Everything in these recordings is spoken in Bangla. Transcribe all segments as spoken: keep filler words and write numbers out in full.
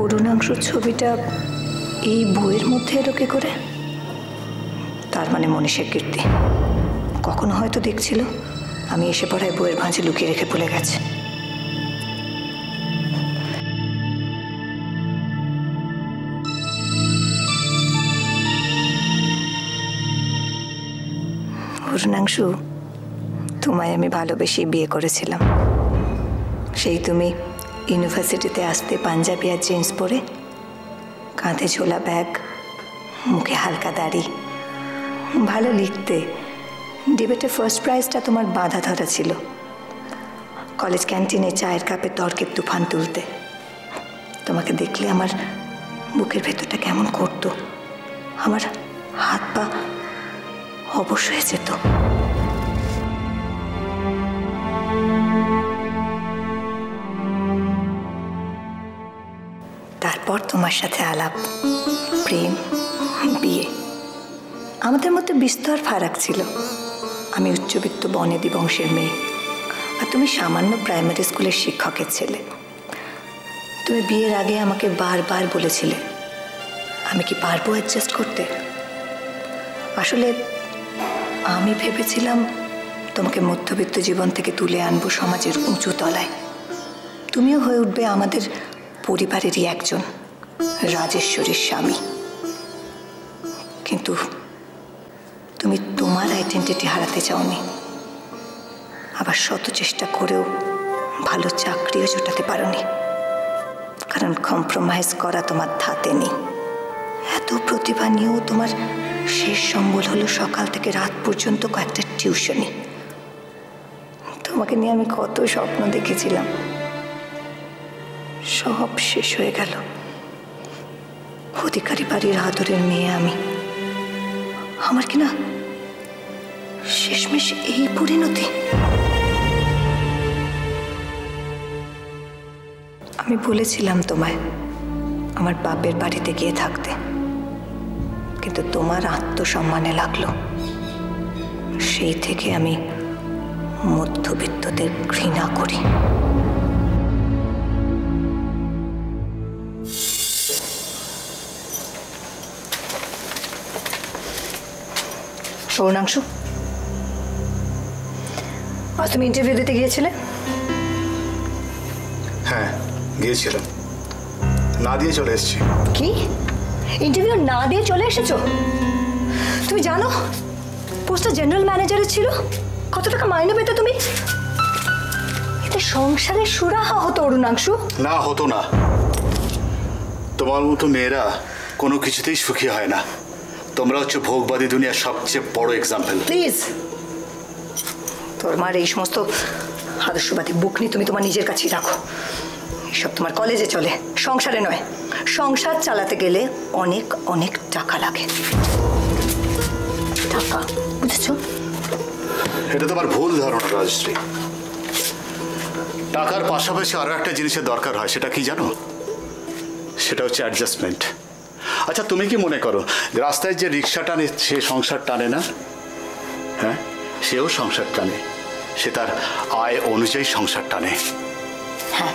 অরুণাংশুর ছবিটা এই বইয়ের মধ্যে এলো কি করে? তার মানে মনীষা কীর্তি কখনো হয়তো দেখছিল আমি এসে পড়ায় বইয়ের ভাঁজে লুকিয়ে রেখে ভুলে গেছে। অরুণাংশু, তোমায় আমি ভালোবেসে বিয়ে করেছিলাম। সেই তুমি ইউনিভার্সিটিতে আসতে পাঞ্জাবি আর জিন্স পরে, কাঁধে ঝোলা ব্যাগ, মুখে হালকা দাড়ি, ভালো লিখতে। ডিবেটে ফার্স্ট প্রাইজটা তোমার বাঁধা ধরা ছিল। কলেজ ক্যান্টিনে চায়ের কাপে তর্কের তুফান তুলতে। তোমাকে দেখলে আমার বুকের ভেতরটা কেমন করতো, আমার হাত পা অবশ হয়ে যেত। তারপর তোমার সাথে আলাপ, প্রেম, বিয়ে। আমাদের মধ্যে বিস্তর ফারাক ছিল। আমি উচ্চবিত্ত বনেদি বংশের মেয়ে, আর তুমি সামান্য প্রাইমারি স্কুলের শিক্ষকের ছেলে। তুমি বিয়ের আগে আমাকে বারবার বলেছিলে আমি কি পারবো অ্যাডজাস্ট করতে। আসলে আমি ভেবেছিলাম তোমাকে মধ্যবিত্ত জীবন থেকে তুলে আনবো সমাজের উঁচু তলায়। তুমিও হয়ে উঠবে আমাদের পরিবারেরই একজন, রাজেশ্বরীর স্বামী। কিন্তু তুমি তোমার আইডেন্টিটি হারাতে চাওনি, আবার শত চেষ্টা করেও ভালো চাকরিও জোটাতে পারোনি, কারণ কম্প্রোমাইজ করা তোমার ধাতে নেই। এত প্রতিভা নিয়েও তোমার শেষ সম্বল হলো সকাল থেকে রাত পর্যন্ত কয়েকটা টিউশনি। তোমাকে নিয়ে আমি কত স্বপ্ন দেখেছিলাম, সব শেষ হয়ে গেল। অধিকারী বাড়ির আদরের মেয়ে আমি, আমার কিনা শেষমেশ এই পরিণতি। আমি বলেছিলাম তোমায় আমার বাপের বাড়িতে গিয়ে থাকতে, কিন্তু তোমার আত্মসম্মানে লাগলো। সেই থেকে আমি মধ্যবিত্তদের ঘৃণা করি। অরুণাংশু, আজ তুমি ইন্টারভিউ দিতে গিয়েছিলে? হ্যাঁ গিয়েছিলাম, না দিয়ে চলে এসেছি। কি ইন্টারভিউ না দিয়ে চলে এসেছো? তুমি জানো পোস্টটা জেনারেল ম্যানেজারের ছিল, কত টাকা মাইনে পেতে তুমি? এতে সংসারের সুরাহা হতো অরুণাংশু। না হতো না, তোমার মতো মেয়েরা কোনো কিছুতেই সুখী হয় না। তোমরা হচ্ছে ভোগবাদী দুনিয়ার সবচেয়ে বড় এক্সাম্পল। প্লিজ, তোর মার এই সমস্ত আদর্শবাদী বুকনি তুমি তোমার নিজের কাছেই রাখো। এসব তোমার কলেজে চলে, সংসারে নয়। সংসার চালাতে গেলে অনেক অনেক টাকা লাগে। টাকা, বুঝেছো? এটা তোমার ভুল ধারণা রাজশ্রী। টাকার পাশাপাশি আরো একটা জিনিসের দরকার হয়, সেটা কি জানো? সেটা হচ্ছে অ্যাডজাস্টমেন্ট। আচ্ছা তুমি কি মনে করো রাস্তায় যে রিক্সা টানে সে সংসার টানে না? হ্যাঁ, সেও সংসার টানে, সে তার আয় অনুযায়ী সংসার টানে। হ্যাঁ,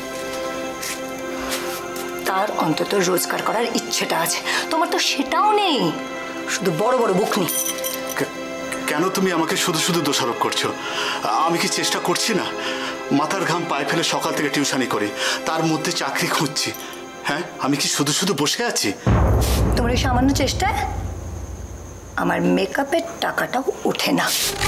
তার অন্তত রোজগার করার ইচ্ছেটা আছে, তোমার তো সেটাও নেই, শুধু বড় বড় বুকনি। কেন তুমি আমাকে শুধু শুধু দোষারোপ করছো? আমি কি চেষ্টা করছি না? মাথার ঘাম পায়ে ফেলে সকাল থেকে টিউশনি করি, তার মধ্যে চাকরি খুঁজছি। হ্যাঁ, আমি কি শুধু শুধু বসে আছি? তোমার এই সামান্য চেষ্টায় আমার মেকআপের টাকাটাও ওঠে না।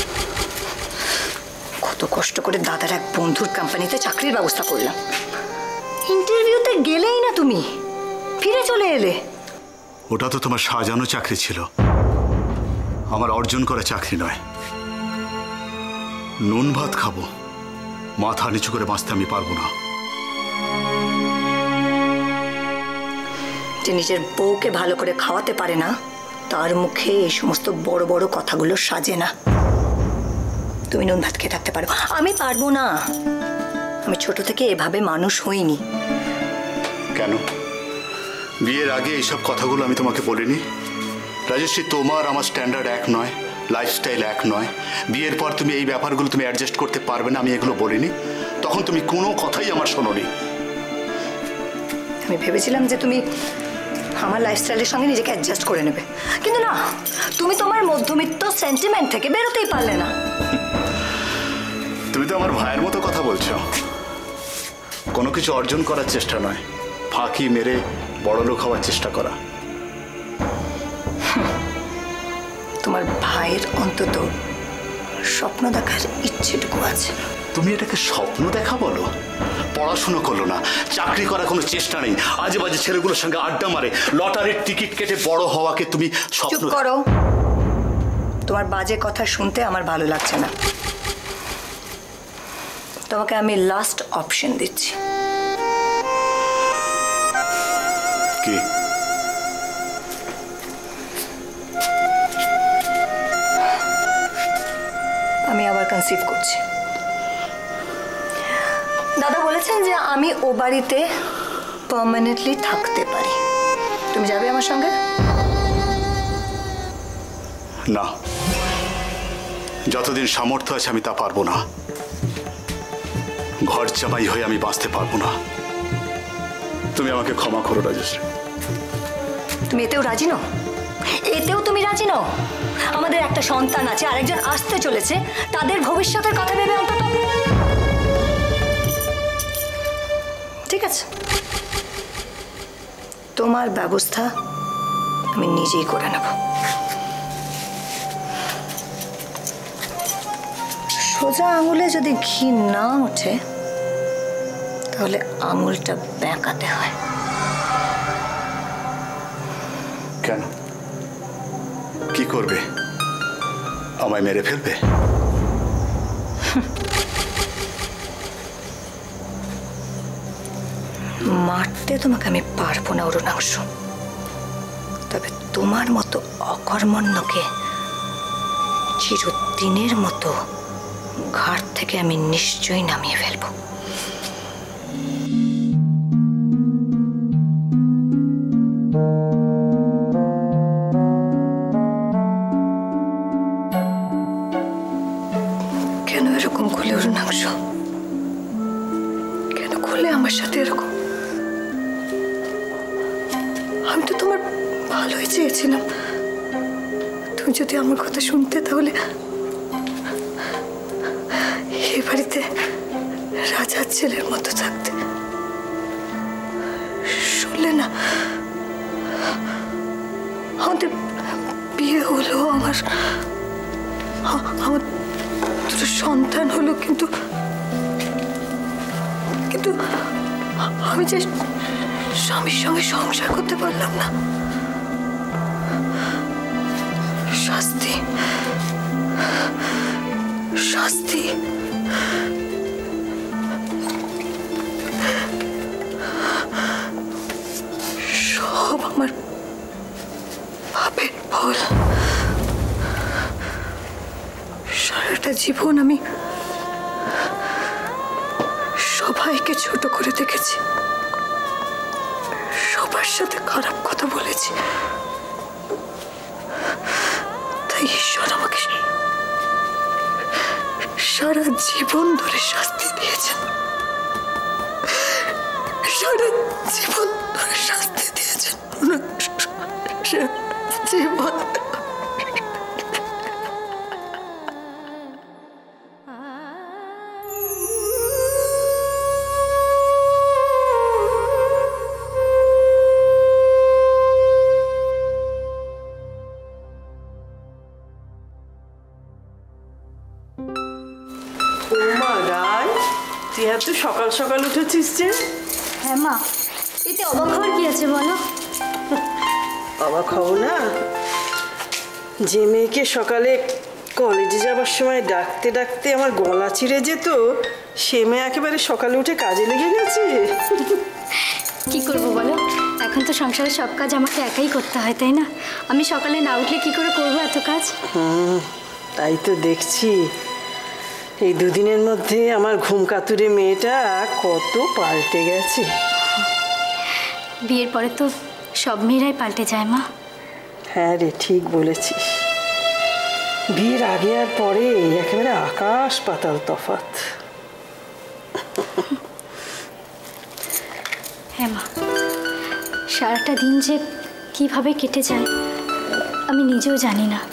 কত কষ্ট করে দাদার এক বন্ধুর কোম্পানিতে চাকরির ব্যবস্থা করলাম, ইন্টারভিউতে গেলেই না তুমি ফিরে চলে এলে। ওটা তো তোমার সাজানো চাকরি ছিল, আমার অর্জন করা চাকরি নয়। নুন ভাত খাবো, মাথা নিচু করে বাঁচতে আমি পারবো না। যে নিজের বউকে ভালো করে খাওয়াতে পারে না, তার মুখে এই সমস্ত বড় বড় কথাগুলো সাজে না। তুমি নুন ভাত খেয়ে থাকতে পারো, আমি পারবো না। আমি ছোট থেকে এভাবে মানুষ হইনি। কেন? বিয়ের আগে এইসব কথাগুলো আমি তোমাকে বলিনি? রাজশ্রী, তোমার আমার স্ট্যান্ডার্ড এক নয়, লাইফস্টাইল এক নয়। বিয়ের পর তুমি এই ব্যাপারগুলো তুমি অ্যাডজাস্ট করতে পারবে না, আমি এগুলো বলিনি? তখন তুমি কোনো কথাই আমার শোনোনি। আমি ভেবেছিলাম যে তুমি আমার লাইফস্টাইলের সঙ্গে নিজেকে অ্যাডজাস্ট করে নেবে, কিন্তু না, তুমি তোমার মধ্যবিত্ত সেন্টিমেন্ট থেকে বেরোতেই পারলে না। তুমি তো আমার ভাইয়ের মতো কথা বলছো। কোনো কিছু অর্জন করার চেষ্টা নয়, ফাঁকি মেরে বড়লোক হওয়ার চেষ্টা করা। তোমার ভাইয়ের অন্তত স্বপ্ন দেখার ইচ্ছেটুকু আছে। তুমি এটাকে স্বপ্ন দেখা বলো? পড়াশুনো করলো না, চাকরি করার কোনো চেষ্টা নেই, আজে বাজে ছেলেগুলোর সঙ্গে আড্ডা মারে, লটারির টিকিট কেটে বড় হওয়াকে তুমি স্বপ্ন? চুপ করো, তোমার বাজে কথা শুনতে আমার ভালো লাগছে না। তোমাকে আমি লাস্ট অপশন দিচ্ছি। কি? আমি আবার কনসিভ করছি। দাদা বলেছেন যে আমি ও বাড়িতে পার্মানেন্টলি থাকতে পারি। তুমি যাবে আমার সঙ্গে? না, যতদিন সামর্থ্য আছে আমি তা পারবো না। ঘর জামাই হয়ে আমি বাঁচতে পারবো না। তুমি আমাকে ক্ষমা করো রাজশ্রী। তুমি এতেও রাজি নও? এতেও তুমি রাজি নও? আমাদের একটা সন্তান আছে, আরেকজন আসতে চলেছে, তাদের ভবিষ্যতের কথা ভেবে অন্তত। ঠিক আছে, তোমার ব্যবস্থা আমি নিজেই করে নেব। সোজা আঙুলে যদি ঘি না ওঠে তাহলে আঙুলটা বেঁকাতে হয়। কেন? কি করবে? আমায় মেরে ফেলবে? মারতে তোমাকে আমি পারবো না অরুণাংশ, তবে তোমার মতো অকর্মণ্যকে চিরদিনের মতো ঘাট থেকে আমি নিশ্চয়ই নামিয়ে ফেলবো। কেন এরকম করলে অরুণাংশ? কেন করলে আমার সাথে এরকম? আমি তো তোমার ভালোই চেয়েছিলাম। তুমি যদি আমার কথা শুনতে তাহলে এ বাড়িতে রাজার ছেলের মতো থাকতে। শুনলে না, আমাদের বিয়ে হলো, আমার আমার দুটো সন্তান হলো, কিন্তু কিন্তু আমি যে স্বামীর সঙ্গে সংসার করতে পারলাম না। শাস্তি, শাস্তি। সব আমার পাপের ফল। সারাটা জীবন আমি সবাইকে ছোট করে দেখেছি, সবার সাথে খারাপ কথা বলেছি, তাই ঈশ্বর আমাকে সারা জীবন ধরে শাস্তি দিয়েছেন। সারা জীবন ধরে শাস্তি দিয়েছেন। জীবন তুই এত সকাল সকাল উঠেছিস যে? হ্যাঁ মা, এতে অবাক হওয়ার কি আছে বলো? অবাক হব না? যে মেয়েকে সকালে কলেজে যাবার সময় ডাকতে ডাকতে আমার গলা চিড়ে যেত, সে মেয়ে একেবারে সকালে উঠে কাজে লেগে গেছে। কি করব বলো, এখন তো সংসারের সব কাজ আমাকে একাই করতে হয়, তাই না? আমি সকালে না উঠলে কি করে করবো এত কাজ? হুম, তাই তো দেখছি। এই দুদিনের মধ্যে আমার ঘুম কাতুরে মেয়েটা কত পাল্টে গেছে। বিয়ের পরে তো সব মেয়েরাই পাল্টে যায় মা। হ্যাঁ রে, ঠিক বলেছিস। বিয়ের আগে আর পরে একেবারে আকাশ পাতাল তফাৎ। হ্যাঁ মা, সারাটা দিন যে কিভাবে কেটে যায় আমি নিজেও জানি না।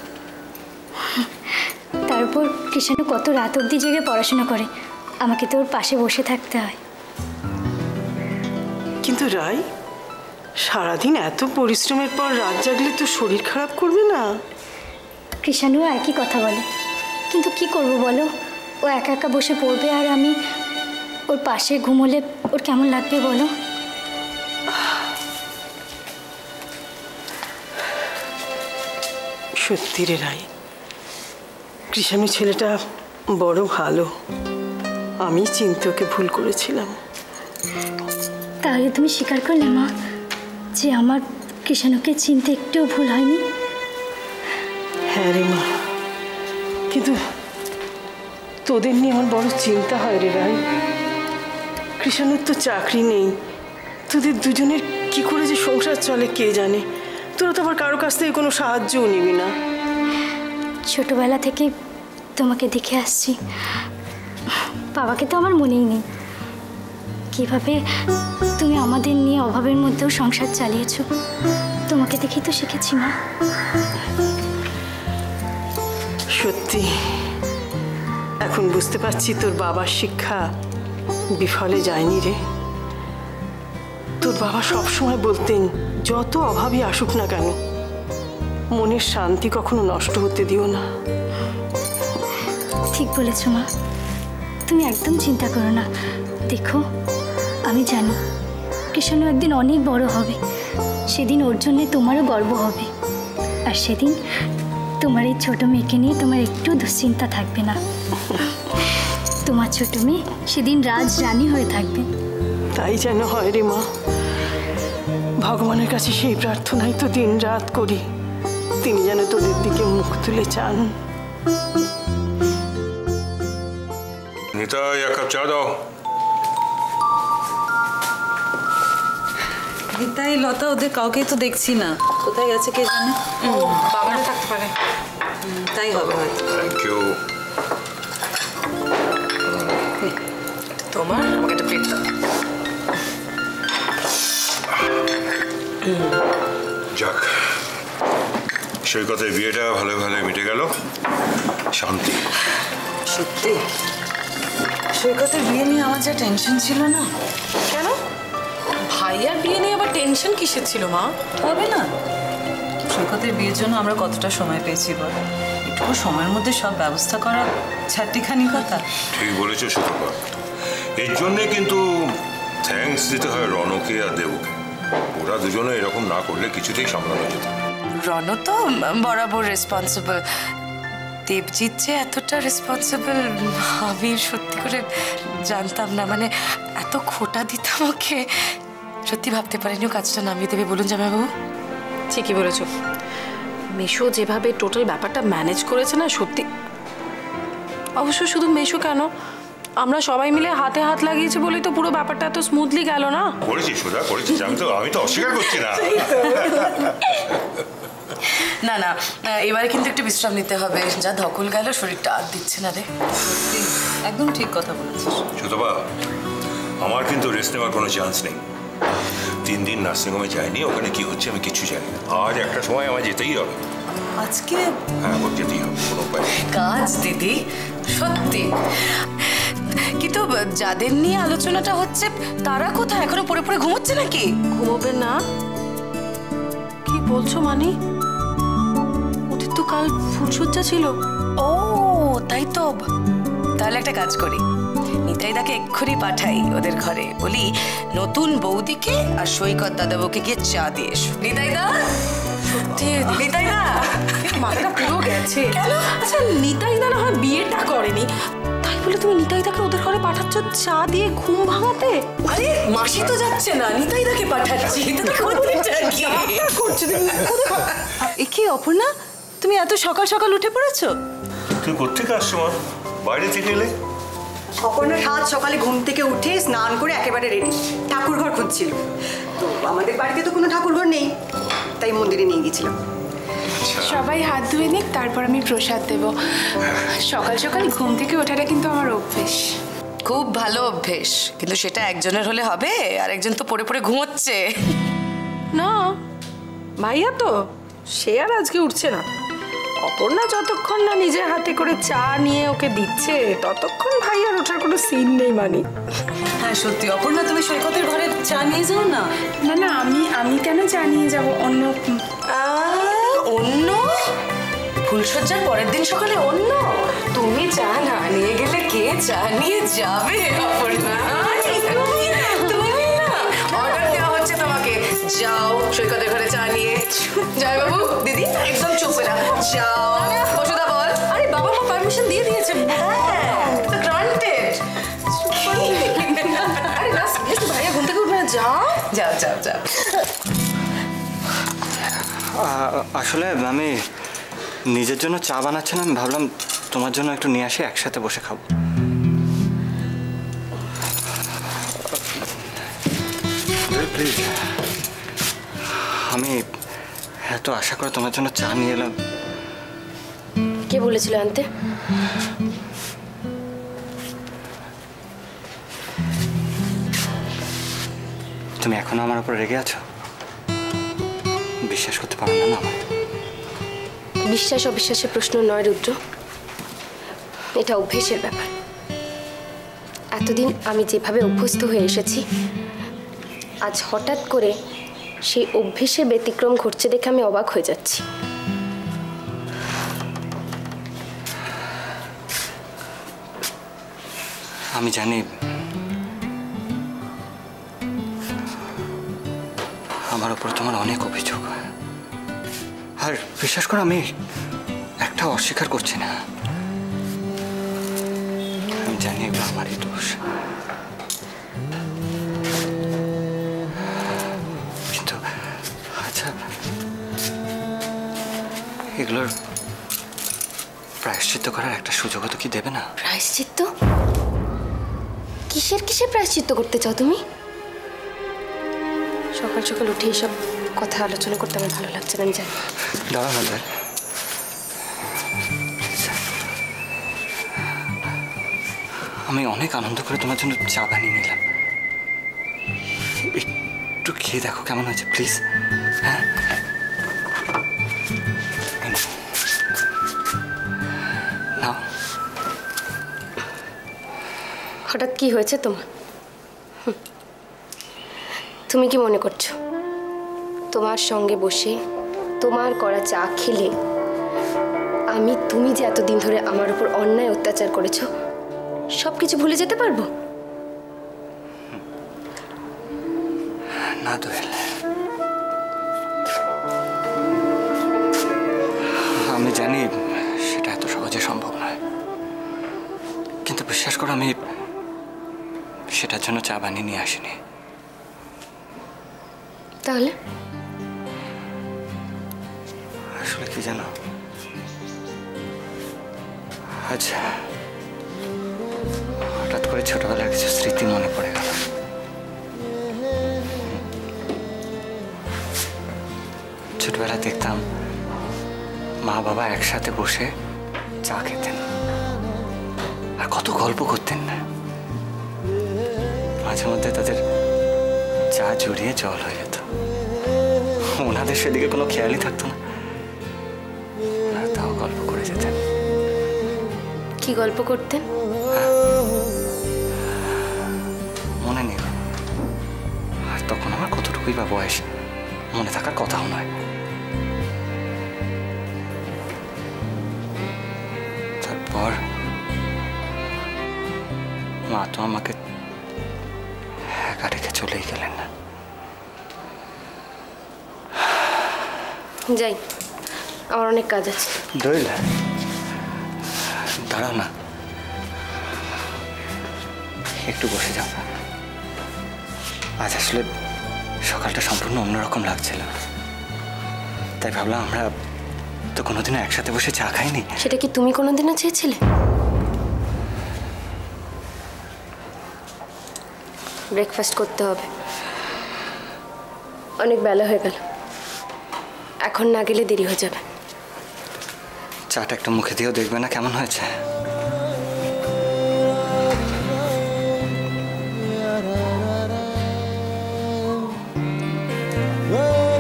তারপর কৃষ্ণু কত রাত অবধি জেগে পড়াশোনা করে, আমাকে তো ওর পাশে বসে থাকতে হয়। কিন্তু রাই, সারাদিন এত পরিশ্রমের পর রাত জাগলে তো শরীর খারাপ করবে না? কৃষ্ণও একই কথা বলে, কিন্তু কি করব বলো, ও একা একা বসে পড়বে আর আমি ওর পাশে ঘুমোলে ওর কেমন লাগবে বলো? সত্যি রে রাই, কৃষ্ণ ছেলেটা বড় ভালো। আমি চিনতে ওকে ভুল করেছিলাম। তাহলে তুমি স্বীকার করলে মা যে আমার কৃষ্ণকে চিনতে একটুও ভুল হয়নি? হ্যাঁ রে মা, কিন্তু তোদের নিয়ে আমার বড় চিন্তা হয় রে রাই। কৃষ্ণের তো চাকরি নেই, তোদের দুজনের কি করে যে সংসার চলে কে জানে। তোরা তো আবার কারো কাছ থেকে কোনো সাহায্যও নিবি না। ছোটবেলা থেকে তোমাকে দেখে আসছি, বাবাকে তো আমার মনেই নেই। কিভাবে তুমি আমাদের নিয়ে অভাবের মধ্যেও সংসার চালিয়েছো, তোমাকে দেখেই তো শিখেছি মা। সত্যি এখন বুঝতে পারছি তোর বাবার শিক্ষা বিফলে যায়নি রে। তোর বাবা সবসময় বলতেন, যত অভাবই আসুক না কেন মনের শান্তি কখনো নষ্ট হতে দিও না। ঠিক বলেছ মা, তুমি একদম চিন্তা করো না। দেখো আমি জানি কৃষ্ণ একদিন অনেক বড় হবে, সেদিন ওর জন্যে তোমারও গর্ব হবে। আর সেদিন তোমার এই ছোটো মেয়েকে নিয়ে তোমার একটু দুশ্চিন্তা থাকবে না। তোমার ছোটো মেয়ে সেদিন রাজ রানী হয়ে থাকবে। তাই যেন হয় রে মা। ভগবানের কাছে সেই প্রার্থনাই তো দিন রাত করি, তিনি যেন তোদের দিকে মুখ তুলে চান। নিতাই, এক কাপ চা দাও। নিতাই, লতা, ওদের কাউকেই তো দেখছি না, কোথায় গেছে কে জানে। বাবারা থাকতে পারে, তাই হবে হয়তো। Thank you. তোমার আমাকে একটা প্লেট দাও। যাক, সৈকতের বিয়েটা ভালো ভালো মিটে গেল, শান্তি। সত্যি সৈকতের বিয়ে নিয়ে আমার যা টেনশন ছিল না। কেন ভাইয়ার বিয়ে নিয়ে আবার টেনশন কিসের ছিল মা? হবে না, সৈকতের বিয়ের জন্য আমরা কতটা সময় পেয়েছি বল। এটুকু সময়ের মধ্যে সব ব্যবস্থা করা ছাট্টিখানি কথা। ঠিক বলেছো সুতপা, এর জন্যে কিন্তু থ্যাঙ্কস দিতে হয় রনকে আর দেবকে। ওরা দুজনে এরকম না করলে কিছুতেই সামলানো যেত। রণ তো বরাবর রেসপন্সিবল, দেবজিৎ যে এতটা রেসপন্সিবল আমি সত্যি করে জানতাম না। মানে এত খোটা দিতাম ওকে, সত্যি ভাবতে পারিনি ও কাজটা নামিয়ে দেবে। বলুন জামাইবাবু। ঠিকই বলেছো, মেশো যেভাবে টোটাল ব্যাপারটা ম্যানেজ করেছে না, সত্যি। অবশ্য শুধু মেশো কেন, আমরা সবাই মিলে হাতে হাত লাগিয়েছি বলেই তো পুরো ব্যাপারটা এত স্মুথলি গেল না। করেছি সুধা, করেছি। আমি তো আমি তো অস্বীকার করছি না। না না, এবারে কিন্তু একটু বিশ্রাম নিতে হবে, যা ধকল গেল শরীরটা আর দিচ্ছে না রে। একদম ঠিক কথা বলেছিস সুতপা, আমার কিন্তু রেস্ট নেওয়ার কোনো চান্স নেই। তিন দিন নার্সিংহোমে যাইনি, ওখানে কি হচ্ছে আমি কিছু জানি না। আজ একটা সময় আমার যেতেই হবে। আজকে। হ্যাঁ, ওর যেতেই হবে, কোনো উপায় নেই। কাজ দিদি, সত্যি। কিন্তু যাদের নিয়ে আলোচনাটা হচ্ছে তারা কোথায়? এখনো পড়ে পড়ে ঘুমোচ্ছে নাকি? ঘুমোবে না? কি বলছো মানি? ওদের তো কাল ফুলসজ্জা ছিল। ও তাই তো। তাহলে একটা কাজ করি, নিতাইদাকে এক্ষুনি পাঠাই ওদের ঘরে, বলি নতুন বৌদিকে আর সৈকত দাদাবুকে গিয়ে চা দিয়ে এসো। নিতাইদা, সত্যি নিতাইদা মাথাটা পুরো গেছে। আচ্ছা, নিতাইদা না হয় বিয়েটা করেনি, তাই বলে তুমি নিতাইদাকে ওদের ঘরে পাঠাচ্ছ চা দিয়ে ঘুম ভাঙাতে? আরে মাসি তো যাচ্ছে না, নিতাইদাকে পাঠাচ্ছি। এ কি অপর্ণা, তুমি এত সকাল সকাল উঠে পড়েছো? তুই কোত্থেকে আসছো মা? বাইরে থেকে এলে? অপর্ণা সাত সকালে ঘুম থেকে উঠে স্নান করে একেবারে রেডি, ঠাকুর ঘর খুঁজছিল। তো আমাদের বাড়িতে তো কোনো ঠাকুর ঘর নেই, তাই মন্দিরে নিয়ে গেছিলাম। সবাই হাত ধুয়ে নিক, তারপর আমি প্রসাদ দেব। সকাল সকাল ঘুম থেকে ওঠাটা কিন্তু আমার অভ্যেস। খুব ভালো অভ্যেস, কিন্তু সেটা একজনের হলে হবে, আর একজন তো পড়ে পড়ে ঘুমোচ্ছে। না ভাইয়া তো সে আর আজকে উঠছে না। অপর্ণা যতক্ষণ না নিজের হাতে করে চা নিয়ে ওকে দিচ্ছে ততক্ষণ ভাইয়ার ওঠার কোনো সিন নেই। মানি হ্যাঁ সত্যি অপর্ণা, তুমি সৈকতের ঘরে চা নিয়ে যাও না। না না আমি আমি কেন চা নিয়ে যাব? অন্য অন্য ফুলসজ্জার পরের দিন সকালে অন্য? তুমি চা না নিয়ে গেলে কে চা নিয়ে যাবে? অপর্ণা তুমি না, অর্ডার দেওয়া হচ্ছে তোমাকে, যাও সৈকতের ঘরে চা নিয়ে। জয় বাবু দিদি একদম চুপ না, যাও। বসুদা বল। আরে বাবা মা পারমিশন দিয়ে দিয়েছে। হ্যাঁ গ্রান্টেড। আরে না সিরিয়াসলি ভাইয়া ঘুম থেকে উঠবে না, যাও যাও যাও যাও। আসলে আমি নিজের জন্য চা বানাচ্ছিলাম, ভাবলাম তোমার জন্য একটু নিয়ে আসি, একসাথে বসে খাবো। প্লিজ, আমি এত আশা করে তোমার জন্য চা নিয়ে এলাম। কে বলেছিল আনতে? তুমি এখনো আমার উপর রেগে আছো? বিশ্বাস করতে পারো না আমার? বিশ্বাস অবিশ্বাসের প্রশ্ন নয় রুদ্র, এটা অভ্যেসের ব্যাপার। এতদিন আমি যেভাবে অভ্যস্ত হয়ে এসেছি, আজ হঠাৎ করে সেই অভ্যেসে ব্যতিক্রম ঘটছে দেখে আমি অবাক হয়ে যাচ্ছি। আমি জানি আমার উপর তোমার অনেক অভিযোগ, আর বিশ্বাস করো আমি একটা অস্বীকার করছি না। আমি জানি এগুলো আমারই দোষ, কিন্তু আচ্ছা এগুলোর প্রায়শ্চিত্ত করার একটা সুযোগও তো কি দেবে না? প্রায়শ্চিত্ত? কিসের কিসের প্রায়শ্চিত্ত করতে চাও তুমি? সকাল সকাল উঠে এসব কথা আলোচনা করতে আমার ভালো লাগছে না, আমি জানি। দাঁড়া না, আমি অনেক আনন্দ করে তোমার জন্য চা বানিয়ে নিলাম, একটু খেয়ে দেখো কেমন হয়েছে প্লিজ। হ্যাঁ নাও। হঠাৎ কি হয়েছে তোমার? তুমি কি মনে করছো তোমার সঙ্গে বসে তোমার করা চা খেলে আমি তুমি যে এতদিন ধরে আমার উপর অন্যায় অত্যাচার করেছো সব কিছু ভুলে যেতে পারবো? না দোয়েল, আমি জানি সেটা এত সহজে সম্ভব নয়, কিন্তু বিশ্বাস করো আমি সেটার জন্য চা বানিয়ে নিয়ে আসিনি। তাহলে আসলে কি জানো, আচ্ছা হঠাৎ করে ছোটবেলার কিছু স্মৃতি মনে পড়ে গেল। ছোটবেলা দেখতাম মা বাবা একসাথে বসে চা খেতেন আর কত গল্প করতেন না, মাঝে মধ্যে তাদের চা জড়িয়ে জল হয়ে যেত, ওনাদের সেদিকে কোনো খেয়ালই থাকতো না, আর তাও গল্প করে যেতেন। কি গল্প করতেন? মনে নেই, আর তখন আমার কতটুকুই বা বয়স, মনে থাকার কথাও নয়। তারপর মা তো আমাকে একা রেখে চলেই গেলেন না। যাই, আমার অনেক কাজ আছে। দোয়েল দাঁড়াও না, একটু বসে যাও। আজ আসলে সকালটা সম্পূর্ণ অন্যরকম লাগছিল, তাই ভাবলাম আমরা তো কোনোদিনও একসাথে বসে চা খাইনি। সেটা কি তুমি কোনোদিনও চেয়েছিলে? ব্রেকফাস্ট করতে হবে, অনেক বেলা হয়ে গেল, এখন না গেলে দেরি হয়ে যাবে। চাটা একটা মুখে দিয়েও দেখবে না কেমন হয়েছে? Whoa.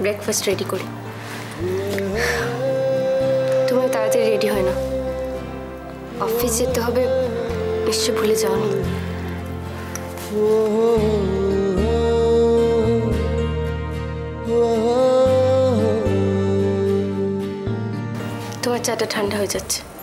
ব্রেকফাস্ট রেডি করি। তুমি তাড়াতাড়ি রেডি হয় না, অফিস যেতে হবে, নিশ্চয় ভুলে যাওনি। তোমার চাটা ঠান্ডা হয়ে যাচ্ছে।